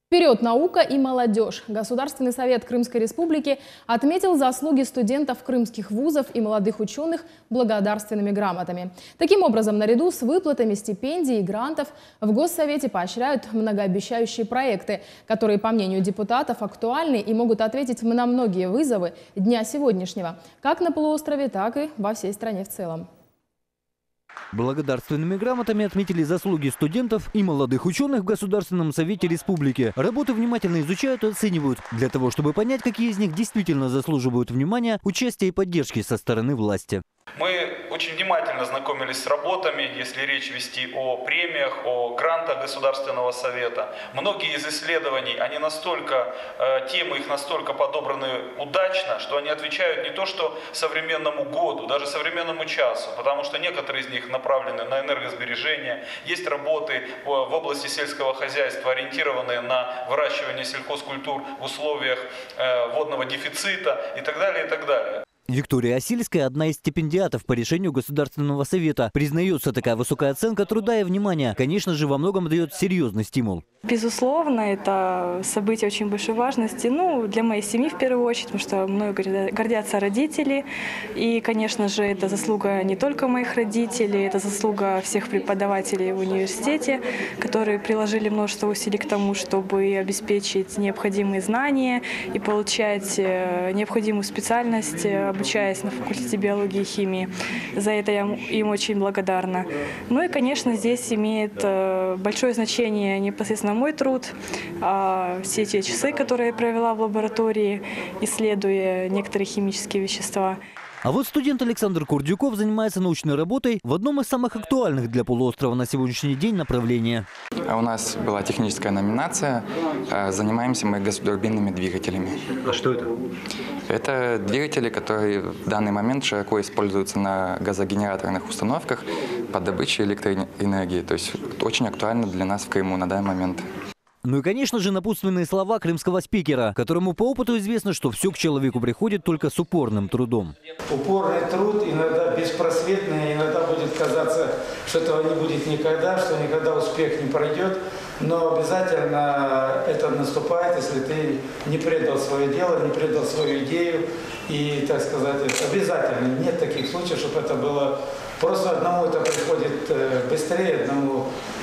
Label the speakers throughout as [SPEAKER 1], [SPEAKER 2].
[SPEAKER 1] Вперед, наука и молодежь! Государственный совет Крымской Республики отметил заслуги студентов крымских вузов и молодых ученых благодарственными грамотами. Таким образом, наряду с выплатами стипендий и грантов в Госсовете поощряют многообещающие проекты, которые, по мнению депутатов, актуальны и могут ответить на многие вызовы дня сегодняшнего, как на полуострове, так и во всей стране в целом.
[SPEAKER 2] Благодарственными грамотами отметили заслуги студентов и молодых ученых в Государственном совете республики. Работы внимательно изучают и оценивают, для того, чтобы понять, какие из них действительно заслуживают внимания, участия и поддержки со стороны власти.
[SPEAKER 3] Мы очень внимательно знакомились с работами, если речь вести о премиях, о грантах Государственного совета. Многие из исследований, темы их настолько подобраны удачно, что они отвечают не то что современному году, даже современному часу, потому что некоторые из них направлены на энергосбережение. Есть работы в области сельского хозяйства, ориентированные на выращивание сельхозкультур в условиях водного дефицита и так далее, и так далее.
[SPEAKER 2] Виктория Осильская – одна из стипендиатов по решению Государственного совета. Признается, такая высокая оценка труда и внимания, конечно же, во многом дает серьезный стимул.
[SPEAKER 4] Безусловно, это событие очень большой важности. Для моей семьи в первую очередь, потому что мною гордятся родители. И, конечно же, это заслуга не только моих родителей, это заслуга всех преподавателей в университете, которые приложили множество усилий к тому, чтобы обеспечить необходимые знания и получать необходимую специальность, обучаясь на факультете биологии и химии. За это я им очень благодарна. И, конечно, здесь имеет большое значение непосредственно мой труд, все те часы, которые я провела в лаборатории, исследуя некоторые химические вещества.
[SPEAKER 2] А вот студент Александр Курдюков занимается научной работой в одном из самых актуальных для полуострова на сегодняшний день направления.
[SPEAKER 5] У нас была техническая номинация. Занимаемся мы газотурбинными двигателями.
[SPEAKER 2] А что это?
[SPEAKER 5] Это двигатели, которые в данный момент широко используются на газогенераторных установках по добыче электроэнергии. То есть очень актуально для нас в Крыму на данный момент.
[SPEAKER 2] Ну и, конечно же, напутственные слова крымского спикера, которому по опыту известно, что все к человеку приходит только с упорным трудом.
[SPEAKER 6] Упорный труд, иногда беспросветный, иногда будет казаться, что этого не будет никогда, что никогда успех не пройдет. Но обязательно это наступает, если ты не предал свое дело, не предал свою идею. И, так сказать, обязательно. Нет таких случаев, чтобы это было... Просто одному это приходит быстрее, одному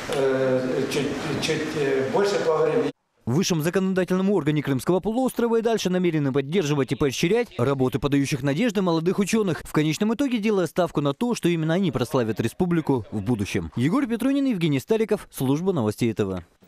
[SPEAKER 6] чуть больше по времени.
[SPEAKER 2] В высшем законодательном органе Крымского полуострова и дальше намерены поддерживать и поощрять работы, подающих надежды молодых ученых, в конечном итоге делая ставку на то, что именно они прославят республику в будущем. Егор Петрунин, Евгений Стариков, служба новостей ТВ.